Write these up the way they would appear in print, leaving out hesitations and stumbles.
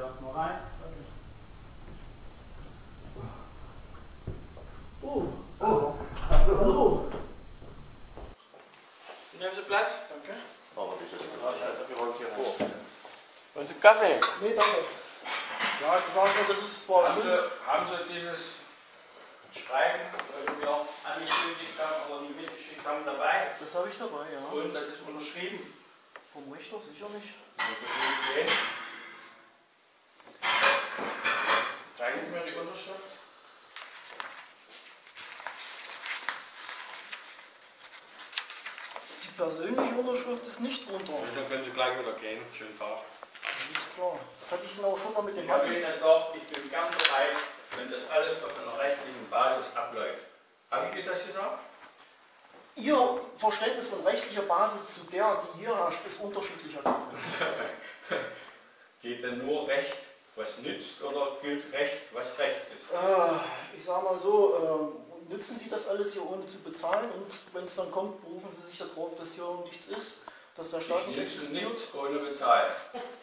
erstmal rein. Hallo. Nehmen Sie Platz. Danke. Aber das ist Ich heiße, wir rollen hier vor. Wollen Sie Kaffee? Nee, danke. Ja, das sagen wir, das ist zwar Haben Sie dieses Schreiben, das wir angekündigt haben, aber nie mitgeschickt haben, dabei? das habe ich dabei, ja. Und das ist unterschrieben. Vom Richter sicher nicht. Das will ich sehen. Zeigen Sie mir die Unterschrift. Die persönliche Unterschrift ist nicht drunter. Dann können Sie gleich wieder gehen. Schönen Tag. Ist klar. Das hatte ich Ihnen auch schon mal mit dem Ich habe Mann. Ihnen gesagt, ich bin gern bereit, wenn das alles auf einer rechtlichen Basis abläuft. Habe ich Ihnen das gesagt? Ihr Verständnis von rechtlicher Basis zu der, die hier herrscht, ist unterschiedlicher. Geht denn nur Recht, was nützt, oder gilt Recht, was Recht ist? Ich sage mal so, nützen Sie das alles hier ohne zu bezahlen und wenn es dann kommt, berufen Sie sich darauf, dass hier nichts ist, dass der Staat nicht Ich nütze existiert. nichts ohne bezahlen.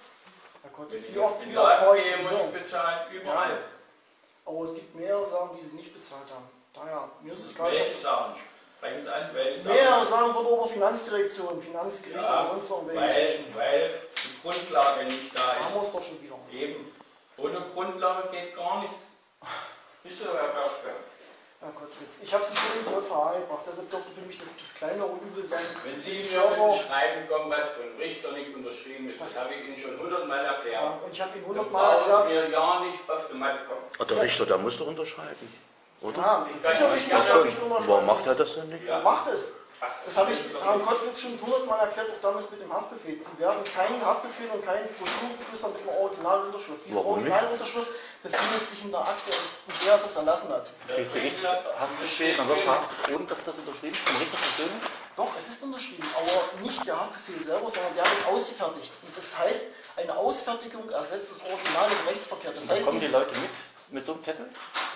Herr Gott, Wenn ich wie oft in brauche Laden ich gehe, den muss hier? ich bezahlen, überall. Aber es gibt mehrere Sachen, die Sie nicht bezahlt haben. Daher, mir ist es egal. Welche Sachen? Sprechen Sie an, welche Sachen? Mehrere Sachen wurden über Finanzdirektion, Finanzgericht Ja, und sonst irgendwelche Geschichten. weil die Grundlage nicht da Da haben wir ist. es doch schon wieder. Eben. Ohne Grundlage geht gar nichts. Bist du, Herr Berschke? Ja Gott, ich habe es nicht in den JVA gebracht, deshalb dürfte für mich das kleinere Übel sein. Wenn Sie Ich mir mit auch- dem Schreiben kommen, was von Richter nicht unterschrieben ist, das habe ich Ihnen schon 100-mal Ja, erklärt. und ich habe Ihnen Dann 100-mal brauchen erklärt. wir ja nicht auf die Matte kommen. der Richter, der muss doch unterschreiben, oder? Ja, Ich kann sicherlich ja muss nicht er Ach nicht so, unterschreiben. warum macht er das denn nicht? Er macht es. Ach, Das habe ich ist doch Herrn nichts. Kottwitz schon 100-mal erklärt, auch damals mit dem Haftbefehl. Sie werden keinen Haftbefehl und keinen Prüfungsbeschluss haben mit einer Originalunterschrift. Diese Warum nicht? Originalunterschrift befindet sich in der Akte, in der er das erlassen hat. Verstehst du richtig? Haftbefehl, man wird verhaftet, ohne dass das unterschrieben ist, vom Richter persönlich? Doch, es ist unterschrieben, aber nicht der Haftbefehl selber, sondern der wird ausgefertigt. Und das heißt, eine Ausfertigung ersetzt das Original im Rechtsverkehr. Das Dann heißt, kommen die Leute mit so einem Zettel?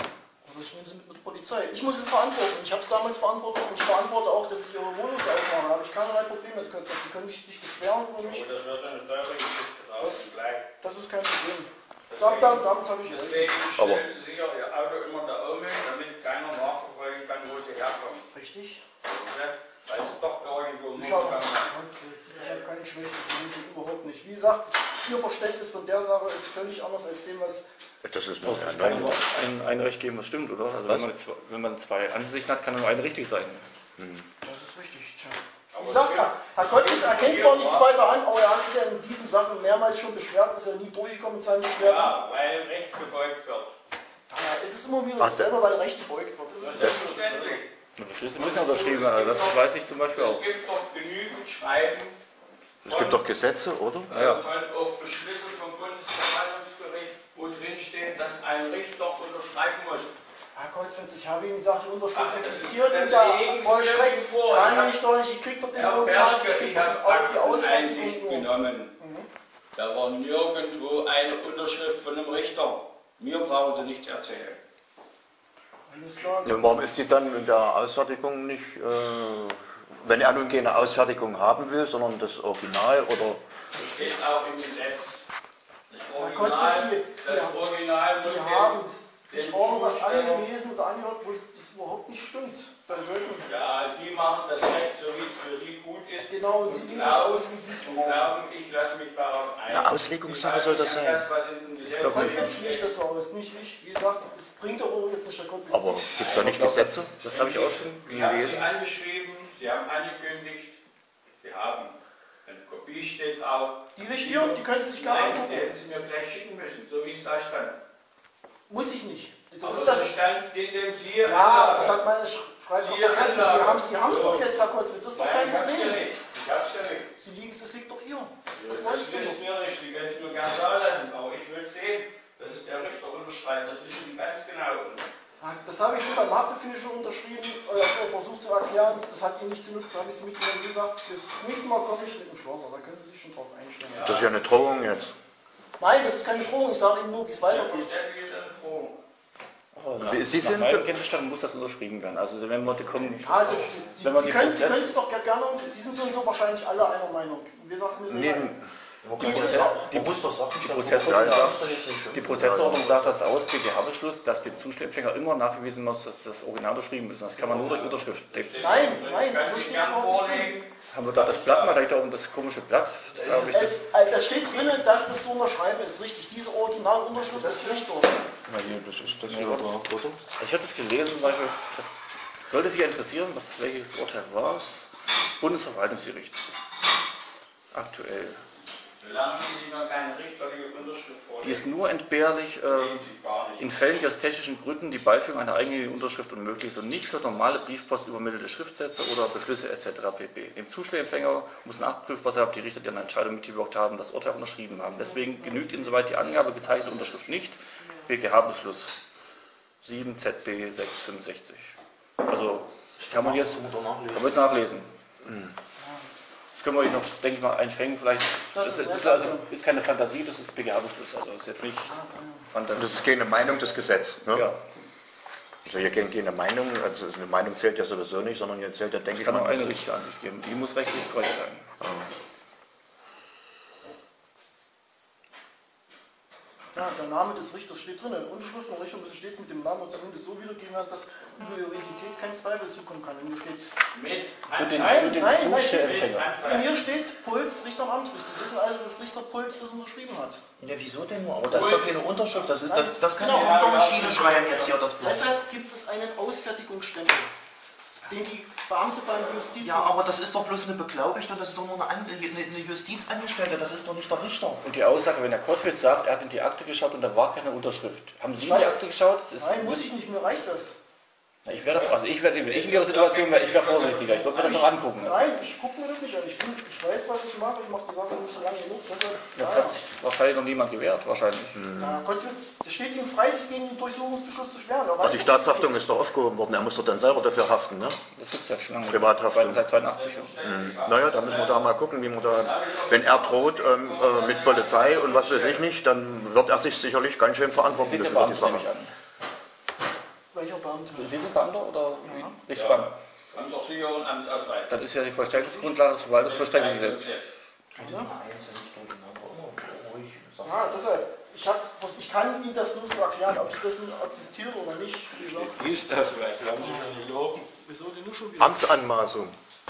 das nehmen Sie mit der Polizei. Ich muss es verantworten. Ich habe es damals verantwortet und ich verantworte auch, dass ich Ihre Wohnung aufmache. Da habe ich keinerlei Probleme mit. Sie können sich beschweren über mich. Oh, das wird eine teure Geschichte draußen bleiben. Das ist kein Problem. Deswegen- Damit habe ich Deswegen Aber- stellen Sie sicher Ihr Auto immer da oben hin, damit keiner nachverfolgen kann, wo Sie herkommen. richtig. Weil Sie doch irgendwo Ich habe haben. keine Schwäche, Sie wissen überhaupt nicht. Wie gesagt, Ihr Verständnis von der Sache ist völlig anders als dem, was. Das ist Oh, es kann nur ein Recht geben, was stimmt, oder? Also Was? wenn man zwei Ansichten hat, kann nur eine richtig sein. Das ist richtig. Tja. Wie gesagt, Herr Kottwitz erkennt zwar nichts weiter an, aber er hat sich ja in diesen Sachen mehrmals schon beschwert, ist ja nie durchgekommen mit seinen Beschwerden. Ja, weil Recht gebeugt wird. Daher ist es immer wieder Ach, dasselbe, weil Recht gebeugt wird. Das ist Selbstverständlich. Die Beschlüsse müssen ja unterschrieben werden, also das weiß ich zum Beispiel auch. Es gibt doch genügend Schreiben Es gibt doch Gesetze, oder? Ja. von auch Beschlüsse vom Bundesverwaltungsgericht, wo drin steht, dass ein Richter unterschreiben muss. Herr Kottwitz, ich habe Ihnen gesagt, die Unterschrift Ach, existiert dann in der legen Sie Vollstreck. mir vor. Nein, ich doch nicht. Ich krieg doch den Herr Original, Berschke, ich krieg ich doch das habe auch die Akteneinsicht Auswertung. genommen. Da war nirgendwo eine Unterschrift von einem Richter. Mir brauchen Sie nichts erzählen. Alles klar. Ja, warum ist die dann in der Ausfertigung nicht, wenn er nun keine Ausfertigung haben will, sondern das Original oder... Das steht auch im Gesetz. Das Herr Original, Kottwitz, das Original muss Sie haben dem sich irgendwas Zusteller- angelesen oder angehört, wo das überhaupt nicht stimmt. Dann sollten Ja, Sie machen das Recht, so wie es für Sie gut ist. genau, und Sie legen es aus, wie Sie es und brauchen. glauben, ich lasse mich darauf ein. Eine Auslegungssache soll das sein. Das, was in dem Gesetz glaub nicht. Kottwitz legt das so aus, nicht ich. Wie gesagt, es bringt doch auch jetzt nicht der Kottwitz. Aber gibt es da nicht Ich glaub, Gesetze? Das habe ich auch schon Ich habe Sie gelesen. angeschrieben, Sie haben angekündigt, Sie haben eine Kopie steht drauf. Die richtigen, die können Sie sich gerne Nein, die angucken. hätten Sie mir gleich schicken müssen, so wie es da stand. Muss ich nicht. Das Aber ist das. da stand in dem Sie. Ja, das hat meine Freitag Hier, vergessen. Anlage. Sie haben es doch jetzt, Herr Kottwitz, das ist doch Nein, kein ich hab's ja Problem. nicht. Ich hab's ja nicht. Sie liegen, das liegt doch hier. Das Was meinst du? wissen wir nicht, die können es nur gerne da lassen, aber ich will sehen, dass es der Richter unterschreibt, das wissen Sie ganz genau. Das habe ich schon beim Haftbefehl schon unterschrieben, versucht zu erklären. Das hat Ihnen nicht zu nutzen, habe ich Sie mitgenommen. Wie gesagt, das nächste Mal komme ich mit dem Schlosser, da können Sie sich schon drauf einstellen. Das ist ja eine Drohung jetzt. Nein, das ist keine Drohung, ich sage Ihnen nur, wie es weitergeht. Selbstverständlich ist eine Drohung. Sie Nach sind... meinem Kenntnisstand muss das unterschrieben werden. Also wenn Leute kommen, Ja, wenn man Sie den können Prozess... es doch gerne, Sie sind so wahrscheinlich alle einer Meinung. Wir sagen, wir sind Nee, ein- Die Prozessordnung sagt das aus, BGH-Beschluss, dass dem Zustellempfänger immer nachgewiesen muss, dass das Original unterschrieben ist. Das kann man nur durch Unterschrift. Nein, so steht es überhaupt nicht. Haben wir da das Blatt mal da oben, das komische Blatt? Das steht drin, dass das so unterschreiben ist, richtig. Diese Originalunterschrift des Richters. Na hier, das ist das hier, oder? Ich hatte es gelesen, zum Beispiel, das sollte Sie interessieren, welches Urteil war es? Bundesverwaltungsgericht. Aktuell. Solange Sie noch keine richterliche Unterschrift vorlegen. Die ist nur entbehrlich in Fällen, die aus technischen Gründen die Beifügung einer eigenen Unterschrift unmöglich ist und nicht für normale Briefpost übermittelte Schriftsätze oder Beschlüsse etc. pp. Dem Zustellempfänger muss nachprüfbar sein, ob die Richter deren Entscheidung mitgewirkt haben, das Urteil unterschrieben haben. Deswegen genügt insoweit die Angabe gezeichnete Unterschrift nicht. BGH-Beschluss 7 ZB 665. Also kann man jetzt nachlesen. Das können wir noch, denke ich mal, einschränken. Vielleicht. Das ist keine Fantasie, das ist BGH-Beschluss. Also ist jetzt nicht Fantasie. Das ist keine Meinung, das Gesetz. Ne? Ja. Also hier keine Meinung, also eine Meinung zählt ja sowieso nicht, sondern hier zählt ja, denke ich mal. Es kann auch eine richtige Ansicht geben. Die muss rechtlich korrekt sein. Ja, der Name des Richters steht drin. In Unterschrift und Richtung müssen steht mit dem Namen und zumindest so wiedergeben, dass über ihre Identität kein Zweifel zukommen kann. Und hier steht Für den Zustellempfänger. und hier steht Puls, Richter und Amtsrichter. Sie wissen also, dass Richter Puls das unterschrieben hat. Ja, wieso denn nur? Aber da ist doch keine Unterschrift. Das kann ich unter Maschine schreiben jetzt hier, das Blatt. Deshalb gibt es einen Ausfertigungsstempel, den die Beamte beim Justiz... Ja, aber das ist doch bloß eine Beglaubigte, das ist doch nur eine Justizangestellte, das ist doch nicht der Richter. Und die Aussage, wenn der Kottwitz sagt, er hat in die Akte geschaut und da war keine Unterschrift. Haben Sie in die Akte geschaut? Nein, muss ich nicht, mir reicht das. Wenn ich in Ihrer Situation wäre, ich wäre vorsichtiger. Ich würde mir das noch angucken. Nein, ich gucke mir das nicht an. Ich weiß, was ich mache. Ich mache die Sache schon lange genug. Das hat sich wahrscheinlich noch niemand gewehrt, wahrscheinlich. Ja, das steht ihm frei, sich gegen den Durchsuchungsbeschluss zu sperren. Aber die Staatshaftung ist doch aufgehoben worden, er muss doch dann selber dafür haften, ne? Das gibt es ja schon lange. Privathaftung. Seit 82 schon. Naja, da müssen wir da mal gucken, wie man da, wenn er droht mit Polizei und was weiß ich nicht, dann wird er sich sicherlich ganz schön verantworten Sie sind müssen für die Beamter, Sache. nehme ich an. Welcher Beamte? Sie sind Beamter oder? Ja. Nicht Beamter. Amtsversicherung und Amtsausweis. Dann ist ja die Vollstreckungsgrundlage des Verwaltungsvollstreckungsgesetzes. Ja, deshalb. Ich kann Ihnen das nur so erklären, ob das nun existiert oder nicht. Wie gesagt. Dienstausweis, da haben Sie schon gelogen. Wieso denn nur schon wieder? Amtsanmaßung.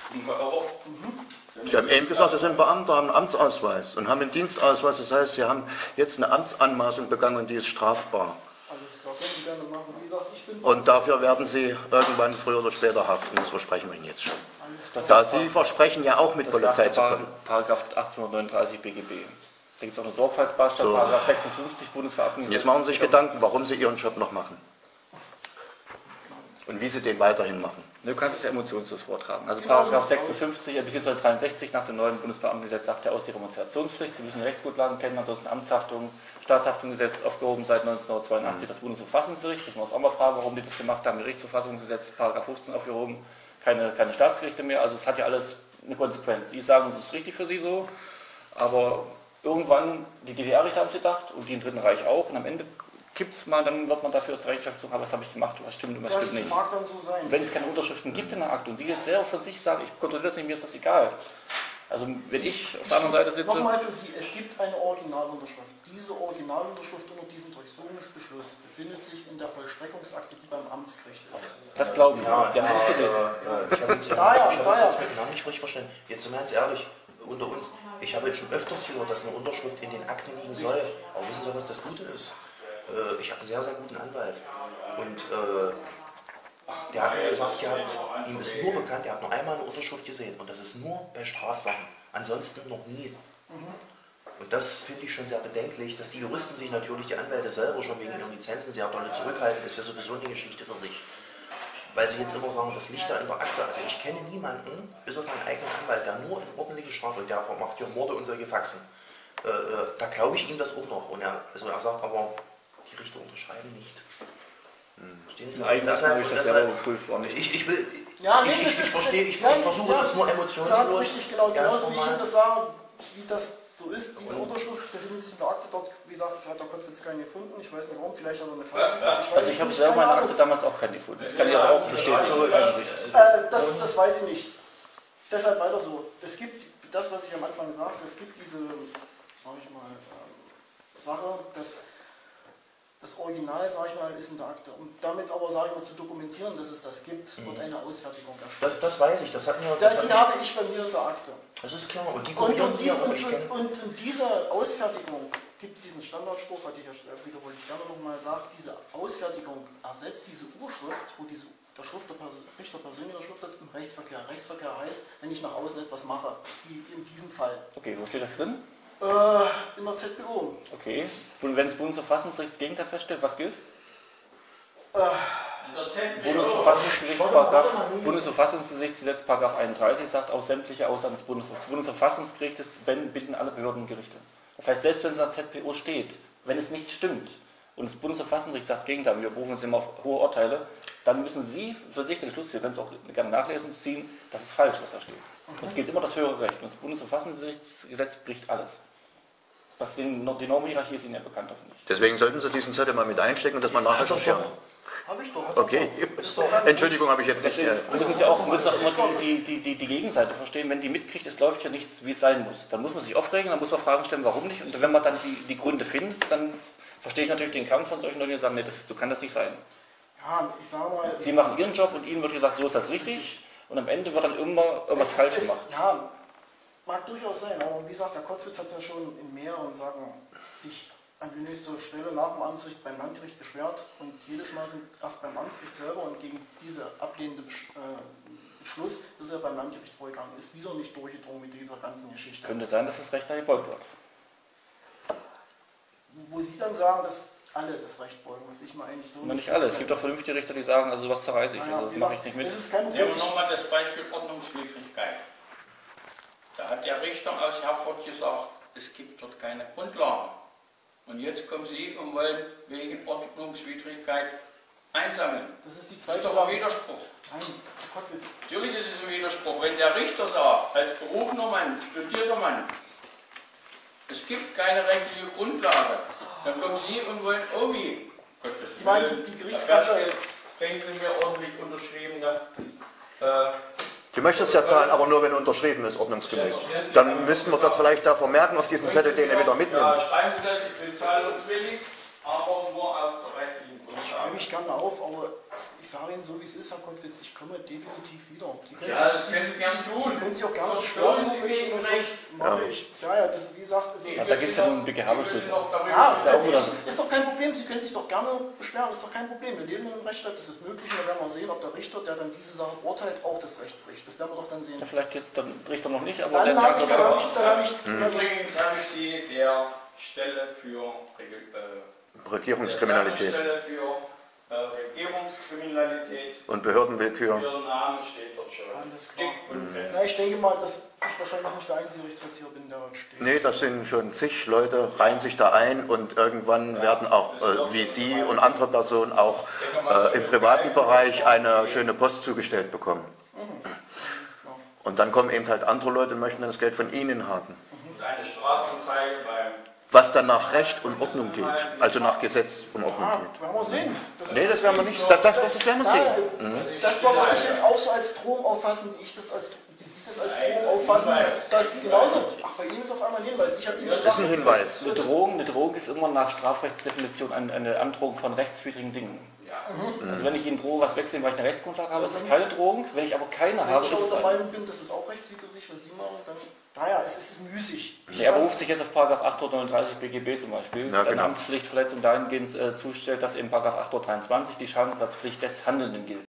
Sie haben eben gesagt, Sie sind Beamter, haben einen Amtsausweis und haben einen Dienstausweis. Das heißt, Sie haben jetzt eine Amtsanmaßung begangen und die ist strafbar. Alles klar, können Sie gerne machen. Wie gesagt, ich bin... Und dafür werden Sie irgendwann früher oder später haften, das versprechen wir Ihnen jetzt schon. Alles klar. Da Sie versprechen, ja auch mit Polizei zu kommen. Paragraph 1839 BGB. Da gibt es auch eine Sorgfaltsbeistand, so. Paragraph 56 Bundesverabschiedungsgesetz. Jetzt machen Sie sich Gedanken, warum Sie Ihren Job noch machen. Und wie Sie den weiterhin machen. Du kannst es ja emotionslos vortragen. Also Paragraph 56 bzw. 63 nach dem neuen Bundesbeamtengesetz sagt ja aus die Demonstrationspflicht. Sie müssen die Rechtsgrundlagen kennen, ansonsten Amtshaftung, Staatshaftungsgesetz aufgehoben seit 1982, das Bundesverfassungsgericht. Müssen wir uns auch mal fragen, warum die das gemacht haben. Gerichtsverfassungsgesetz, Paragraph 15 aufgehoben, keine Staatsgerichte mehr. Also es hat ja alles eine Konsequenz. Sie sagen, es ist richtig für Sie so, aber irgendwann, die DDR-Richter haben es gedacht und die im Dritten Reich auch. Und am Ende gibt es mal, dann wird man dafür zur Rechenschaft gezogen, was habe ich gemacht, was stimmt und was stimmt nicht. Das mag dann so sein. Wenn es keine Unterschriften gibt in der Akte und Sie jetzt selber von sich sagen, ich kontrolliere das nicht, mir ist das egal. Also wenn ich auf der anderen Seite sitze... Nochmal für Sie, es gibt eine Originalunterschrift. Diese Originalunterschrift unter diesem Durchsuchungsbeschluss befindet sich in der Vollstreckungsakte, die beim Amtsgericht ist. Das glauben Sie, Ja, Sie haben es nicht gesehen. Ich habe jetzt mit Namen nicht richtig verstanden. Jetzt sind wir ganz ehrlich, unter uns, ich habe jetzt schon öfters gehört, dass eine Unterschrift in den Akten liegen soll. Aber wissen Sie, was das Gute ist? Ich habe einen sehr, sehr guten Anwalt. Und der hat mir gesagt, ihm ist nur bekannt, er hat nur einmal eine Unterschrift gesehen. Und das ist nur bei Strafsachen. Ansonsten noch nie. Und das finde ich schon sehr bedenklich, dass die Juristen sich natürlich, die Anwälte selber schon wegen ihren Lizenzen sehr doll zurückhalten, ist ja sowieso eine Geschichte für sich. Weil sie jetzt immer sagen, das liegt da in der Akte. Also ich kenne niemanden, bis auf meinen eigenen Anwalt, der nur in ordentliche Strafe, und der macht ja Morde und solche Faxen. Da glaube ich ihm das auch noch. Und er sagt aber, die Richter unterschreiben nicht. Verstehen Sie? Eigentlich habe ich das selber geprüft. Ich versuche das nur emotionslos. Richtig, genauso wie ich Ihnen das sage, wie das so ist. Diese Unterschrift befindet sich in der Akte. Dort, wie gesagt, hat der Kottwitz keinen gefunden. Ich weiß nicht warum, vielleicht hat er eine falsche. Also ich habe selber meine Akte damals auch keinen gefunden. Das kann ich also auch bestätigen. Das weiß ich nicht. Deshalb weiter so. Es gibt das, was ich am Anfang sagte, es gibt diese sage ich mal, Sache, dass das Original, sage ich mal, ist in der Akte. Um damit aber, sage ich mal, zu dokumentieren, dass es das gibt, wird eine Ausfertigung erstellt. Das weiß ich, das hatten wir... Die habe ich bei mir in der Akte. Das ist klar. Und die Und diese Ausfertigung, gibt es diesen Standardspruch, wiederhole ich gerne nochmal, sagt, diese Ausfertigung ersetzt diese Urschrift, wo der Richter persönlich unterschrift hat, im Rechtsverkehr. Rechtsverkehr heißt, wenn ich nach außen etwas mache, wie in diesem Fall. Okay, wo steht das drin? In der ZPO. Okay. Und wenn das Bundesverfassungsgericht das Gegenteil feststellt, was gilt? Bundesverfassungsgerichtsgesetz § 31 sagt, auch sämtliche Aussagen des Bundesverfassungsgerichtes binden alle Behörden und Gerichte. Das heißt, selbst wenn es in der ZPO steht, wenn es nicht stimmt und das Bundesverfassungsgericht sagt das Gegenteil, wir berufen uns immer auf hohe Urteile, dann müssen Sie für sich den Schluss, wir können es auch gerne nachlesen, ziehen, das ist falsch, was da steht. Und es gilt immer das höhere Recht und das Bundesverfassungsgerichtsgesetz bricht alles. Die Normhierarchie ist Ihnen ja bekannt, hoffentlich. Deswegen sollten Sie diesen Zettel mal mit einstecken und das mal nachrecherchieren. Habe ich doch. Okay. Entschuldigung, habe ich jetzt nicht. Müssen Sie auch immer die Gegenseite verstehen, wenn die mitkriegt, es läuft ja nichts, wie es sein muss. Dann muss man sich aufregen, dann muss man Fragen stellen, warum nicht. Und wenn man dann die Gründe findet, dann verstehe ich natürlich den Kampf von solchen Leuten, die sagen, nee, so kann das nicht sein. Ja, ich sage mal... Sie machen Ihren Job und Ihnen wird gesagt, so ist das richtig. Und am Ende wird dann immer irgendwas falsch gemacht. Ja, mag durchaus sein. Aber wie gesagt, Herr Kotzwitz hat ja schon in mehreren Sachen sich an die nächste Stelle nach dem Amtsgericht beim Landgericht beschwert. Und jedes Mal sind erst beim Amtsgericht selber und gegen diese ablehnende Beschluss, dass er beim Landgericht vorgegangen ist, wieder nicht durchgedrungen mit dieser ganzen Geschichte. Könnte sein, dass das Recht da gebeugt wird. Wo Sie dann sagen, dass alle das Recht beugen, was ich mir eigentlich so nicht alle. Es gibt auch vernünftige Richter, die sagen, also sowas zerreiße ich, also das mache ich nicht mit. Das ist kein Nehmen Problem. wir nochmal das Beispiel Ordnungswidrigkeit. Da hat der Richter aus Herford gesagt, es gibt dort keine Grundlagen. Und jetzt kommen Sie und wollen wegen Ordnungswidrigkeit einsammeln. Das ist die Das zweite ist doch Sache. ein Widerspruch. Nein, Herr Kottwitz. Natürlich ist es ein Widerspruch. Wenn der Richter sagt, als berufener Mann, studierter Mann, es gibt keine rechtliche Grundlage, dann kommen Sie und wollen irgendwie. Sie meinen, die Gerichtskasse... Bringen Sie mir ordentlich unterschriebene... Du möchtest ja zahlen, aber nur wenn unterschrieben ist, ordnungsgemäß. Dann müssten wir das vielleicht da vermerken auf diesen Zettel, den ihr wieder mitnimmt. Ja, schreiben Sie das, ich bin zahlungswillig, aber nur auf der rechtlichen Das schreibe ich gerne auf, aber ich sage Ihnen so, wie es ist, Herr Kottwitz, ich komme definitiv wieder. Ja, das können Sie gerne tun. Sie können sich auch gerne Verstören stören. Sie gegen Recht. Ja, das, wie gesagt, ist, Ja, da gibt es ja nun einen BGH-Beschluss. ja, ist doch kein Problem, Sie können sich doch gerne beschweren, ist doch kein Problem. Wir leben in einem Rechtsstaat, das ist möglich und dann werden wir sehen, ob der Richter, der dann diese Sache beurteilt, auch das Recht bricht. Das werden wir doch dann sehen. Ja, vielleicht jetzt dann Richter noch nicht, aber Dann der Tag wird aber. Übrigens habe ich Sie der Stelle für Regierungskriminalität Regierungskriminalität. und Behördenwillkür. Ihr Name steht dort schon. Alles klar. Dick und fett. Na, ich denke mal, dass ich wahrscheinlich nicht der einzige Rechtsvollzieher bin, der dort steht. Nee, das sind schon zig Leute, reihen sich da ein und irgendwann werden auch, wie Sie und andere Personen, auch im privaten Bereich eine schöne Post zugestellt bekommen. Alles klar. Und dann kommen eben halt andere Leute und möchten dann das Geld von Ihnen haben. Und eine Strafanzeige beim Was dann nach Recht und Ordnung geht, also nach Gesetz und Ordnung Ah, geht. werden wir sehen. Nee, das werden wir nicht, das werden wir sehen. Das würde ich jetzt auch so als Drohung auffassen, wie Sie das als Drohung auffassen, dass genauso, ach, bei Ihnen ist auf einmal ein Hinweis. Ich habe Ihnen Das ist ein Hinweis. Eine Drohung ist immer nach Strafrechtsdefinition eine Androhung von rechtswidrigen Dingen. Also wenn ich Ihnen drohe, was wegzunehmen, weil ich eine Rechtsgrundlage habe, ist das keine Drohung. Wenn ich aber keine habe, Wenn ist ich es aber der eine. Meinung bin, dass es auch rechtswidrig, was Sie machen, dann, naja, es ist müßig. Er beruft sich jetzt auf § 839 BGB zum Beispiel, Ja, der genau. Amtspflichtverletzung dahingehend zustellt, dass in § 823 die Schadensersatzpflicht des Handelnden gilt.